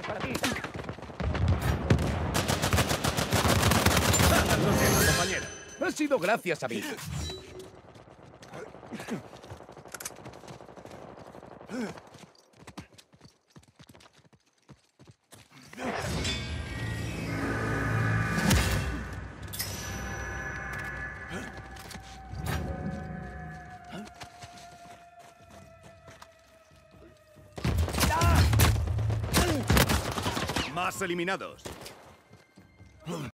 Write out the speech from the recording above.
para ti. Lo siento, compañero. Ha sido gracias a mí. Más eliminados.